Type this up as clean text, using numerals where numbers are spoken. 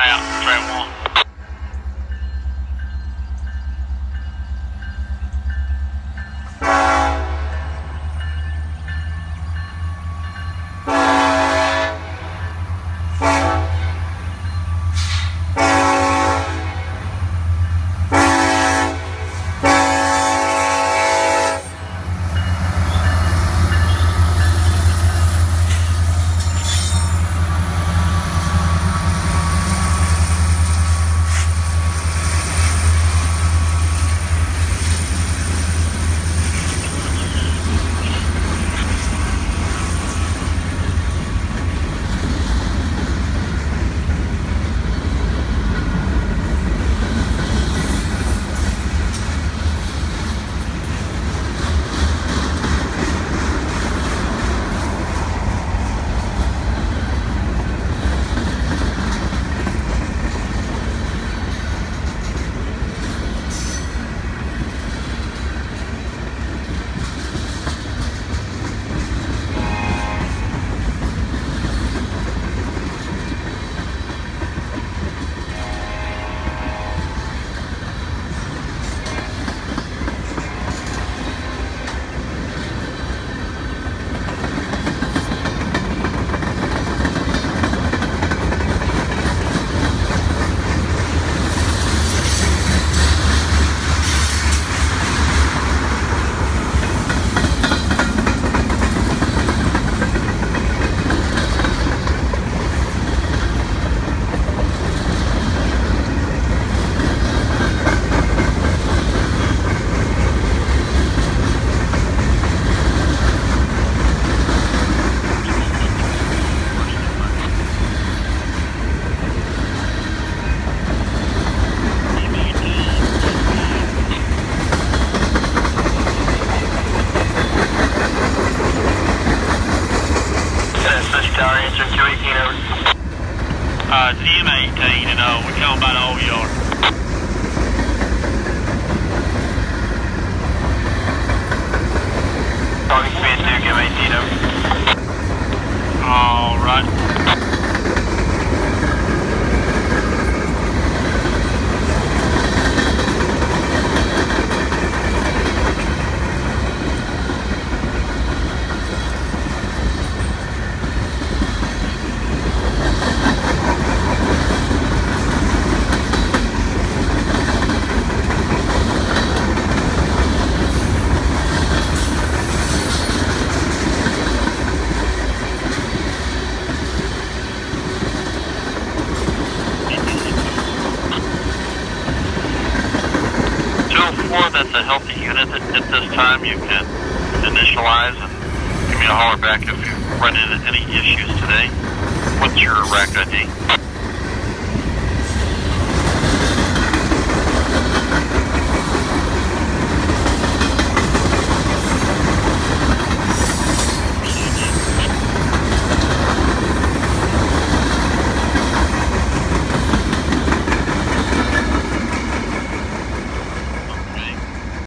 out, train 1. DM18 and we're coming by the old yard. Talking speed 2, give 18 over. Alright. That's a healthy unit at this time. You can initialize and give me a holler back if you run into any issues today. What's your rack ID?